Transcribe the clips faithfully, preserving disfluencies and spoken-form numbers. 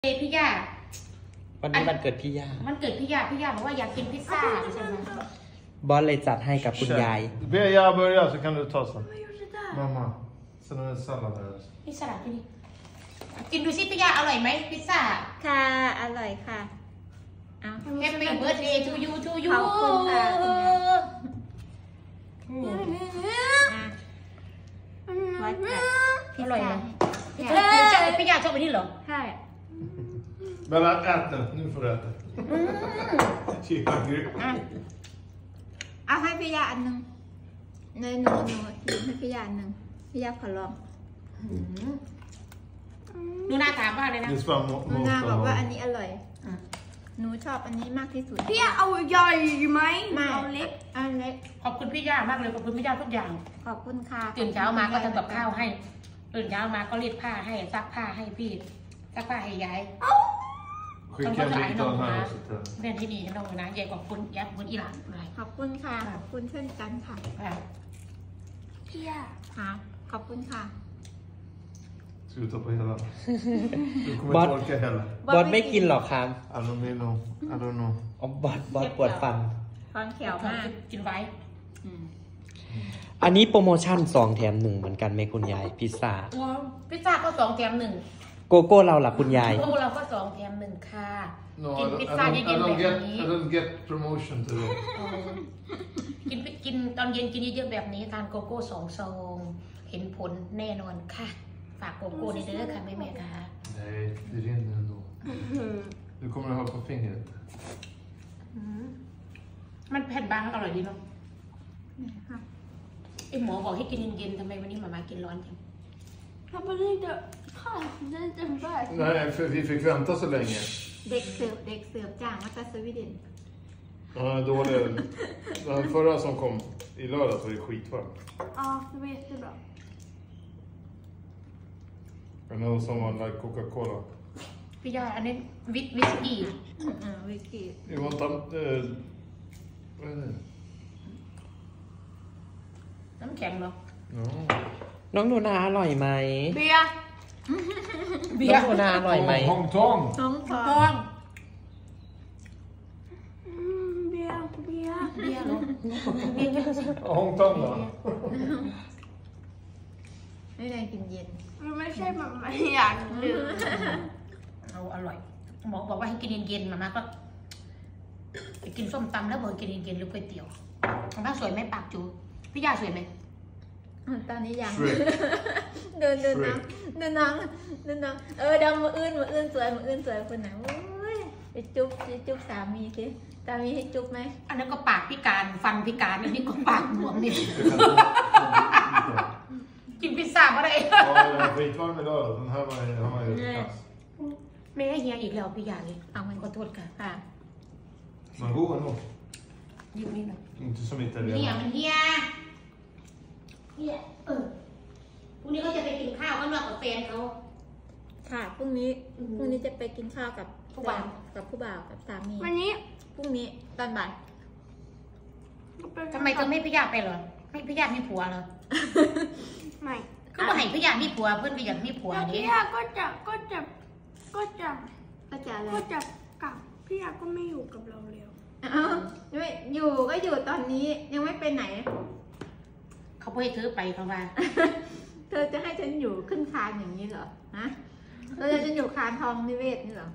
พี่ย่าวันนี้วันเกิดพี่ย่ามันเกิดพี่ย่าพี่ย่าบอกว่าอยากกินพิซซ่าใช่ไหมบอสเลยจัดให้กับคุณยาย Be jag börja så kan du ta sen. Mamma, sen är det sallad här. พิซซ่าที่นี่กินดูสิพี่ย่าอร่อยไหมพิซซ่าค่ะอร่อยค่ะเอา Happy birthday to you to you ขอบคุณค่ะวัดอร่อยเลยพี่ย่าชอบไปนี่เหรอใช่ Bella, ät nu. Nu får du äta. Kika grym. เอาให้พี่ยาอันหนึ่งในหนูหนูยืมให้พี่ยาอันหนึ่งพี่ยาขอลองหนูน่าถามว่าเลยนะ Det ska หนูนาบอกว่าอันนี้อร่อยหนูชอบอันนี้มากที่สุดพี่เอาใหญ่ไหมไม่เอาเล็กอันเล็กขอบคุณพี่ย่ามากเลยขอบคุณพี่ย่าทุกอย่างขอบคุณค่ะตื่นเช้ามาก็ทำกับข้าวให้ตื่นเช้ามาก็รีดผ้าให้ซักผ้าให้พี่ซักผ้าให้ยาย Skicka en bild av den här också till เรื่องที่นี่น้องนะใหญ่กว่าคุณยักษ์คุณอิหร่านเลยขอบคุณค่ะขอบคุณเช่นกันค่ะพี่ยาค่ะขอบคุณค่ะ Ska du ta på hela? Du kommer inte orka heller. บอสไม่กินหรอกครับ I don't know. I don't know. อ๋อบอสบอสปวดฟันฟังเขียวมากกินไว้อันนี้โปรโมชั่นสองแถมหนึ่งเหมือนกันไหมคุณยายพิซซ่าพิซซ่าก็สองแถมหนึ่งโกโก้เราล่ะคุณยายพวกเราก็สองแถมหนึ่งค่ะ No, กิน I พิซ don't, ซ่า I เย็ don't, น I ๆแบ don't บ get. นี้ I don't get promotion today. กินกินตอนเย็นกินเยอะๆแบบนี้ทานโกโก้สองซองเห็นผลแน่นอนค่ะฝากโกโก้ในเด้อค่ะแม่ๆค่ะ Nej, det rinner ändå. Du kommer att ha på fingret. มันแผ่นบางอร่อยดีเนาะไอหมอบอกให้กินเย็นๆทำไมวันนี้หมามากินร้อนจัง Jag bara inte kallt, det är inte värt. Nej, för vi fick vänta så länge. เด็กเสิร์ฟเด็กเสิร์ฟจ้างมาจากสวีเดน Ja, då var det, den förra som kom i lördags var det skitvarmt. Ja, det var jättebra. Men någon som var like Coca-Cola. พี่ยาอันนี้วิสวิสกี้อืมวิกิ Vi var inte... Eh, vad är det? น้ำแข็งเหรอ Ja. น้องหนูนาอร่อยไหม Bea. น้องหนูนาอร่อยไหม Hong Tong! น้องทอท้อง ง Mm, Bea, Bea. เบียร์เหรอ Hong Tong då? ไม่ได้กินเย็น Menไม่ใช่แบบไม่อยากดื่มเอาอร่อยหมอบอกว่าให้กินเย็นๆหมามาก็ไปกินส้มตำแล้วบอกกินเย็นๆหรือก๋วยเตี๋ยวหมามาสวยไหมปากจูพี่ยาสวยไหมตอนนี้ยัง Shrek. เดินเดินน้องเดินน้องเดินน้องเออดำมืออื่นมืออื่นสวยมืออื่นสวยคนไหนโอ้ยไปจุ๊บไปจุ๊บสามีสิสามีให้จุ๊บไหมอันนั้นก็ปากพิการฟันพิการอันนี้ก็ปากบวมนี่ กินพิซซ่าก็ได้ Ja, den var skitvarm i lördags. Den här var, har man ju kass. ไม่ให้เฮียอีกแล้วพี่ยาเลยเอามันขอโทษค่ะค่ะ Men god ändå. ยืมนี่หน่อย Inte som เฮีย italienare. มันเฮียเฮียเออพรุ่งนี้เขาจะไปกินข้าวข้างนอกกับแฟนเขาค่ะพรุ่งนี้อืมพรุ่งนี้จะไปกินข้าวกับผู้บ่าวกับผู้บ่าวกับสามีวันนี้พรุ่งนี้ตอนบ่ายทำไมเธอไม่พี่ยาไปเหรอไม่พี่ยามีผัวเหรอไม่ก็บอกให้พี่ยามีผัวเพื่อนพี่อยากมีผัวแล้วดิพี่ยาก็จะก็จะก็จะก็จะอะไรก็จะกลับพี่ยาก็ไม่อยู่กับเราแล้วอ้าวไม่อยู่ก็อยู่ตอนนี้ยังไม่ไปไหนเขาไม่ให้เธอไปเขาว่าเธอจะให้ฉันอยู่ขึ้นคานอย่างนี้เหรอฮะเธอจะฉันอยู่คานทองนิเวศนี่เหรอ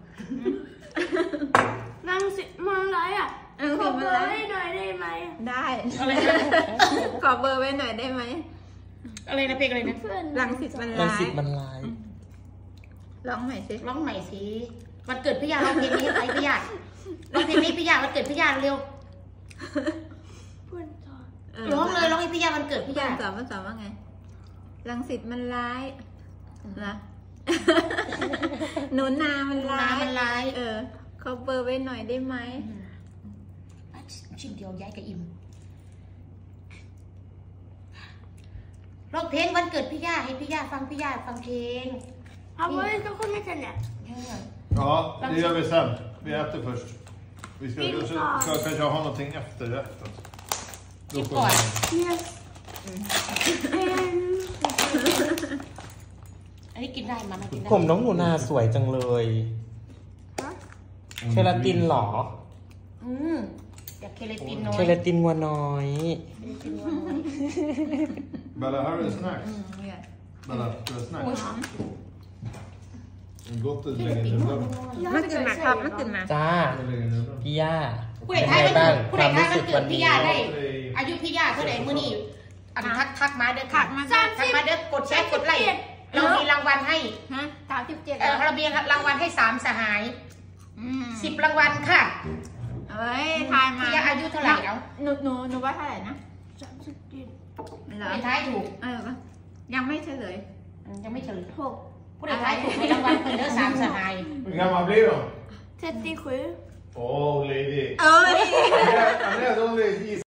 รังสิตมันไรอ่ะเออขอเห็นเบมันอแล้วร์ให้หน่อยได้ไหมได้อะไรนะขอเบอร์ไว้หน่อยได้ไหมอะไรนะเพลงอะไรนะเพื่อนรังสิตมันรังร้ายสิตมันลายร้องใหม่สิร้องใหม่สิวันเกิดพี่ยาร้องเพลงนี้ไปพี่ยาร้องเพลงนี้พี่ยาวันเกิดพี่ยาเร็วเพื่อนสอนร้องเลยร้องให้พี่ยาวันเกิดพี่พี่ยายาสอนมันสอนว่าไงรังสิตมันร้ายนะ หนูนามันร้ายน้ำมันร้ายเออขอเบอร์ไว้หน่อยได้ไหมชิ้นเดียวย้ายกับอิ่มร้องเพลงวันเกิดพี่ยาให้พี่ยาฟังพี่ยาฟังเพลง Han var inte kommit till det. Ja, det gör vi sen. Vi äter först. Vi ska, så, ska kanske ha någonting efter rätten. Då får vi... Yes. อันนี้กินได้มามากินได้ผมน้องหนูนาสวยจังเลยเคลาตินเหรออืมอยากเคเลตินน้อยเคลาตินวัวน้อยเคเลตินน้อย Bella, här är det snacks. อืมเนี่ย Bella, det är โอ้ย snacks. Gott att เคเล lägga ติน in น้อย nudlar. มันกินมาครับมันกินมาจ้า Jag lägger nudlar. พี่ย่าผู้เป็ใดนท้ายไงมันบ้างผู้คใดวามท้ายรู้มัสึนกเกิวัดนพี่นี้ย่าได้ อายุพี่ย่าเท่าไหร่มื้อนี้อันทักทักมาเด้อค่ะถักมาทักมาเด้อกดแชร์กดไลค์เรามีรางวัลให้ฮะสามสิบเจ็ดเออเรามีรางวัลให้สามสหายสิบรางวัลค่ะเอ้ยทายมาพี่ย่าอายุเท่าไหร่แล้วหนูหนูหนูว่าเท่าไหร่นะสามสิบเจ็ดเหรอผู้ใดท้ายถูกเออยังไม่เฉลยอืมยังไม่เฉลยหกผู้ใดท้ายถูกในรางวัลเพิ่นเด้อสามสหาย Hur gammal blir de? เจ็ดสิบสาม Åh, lady. เอ้ย Andreas, hon är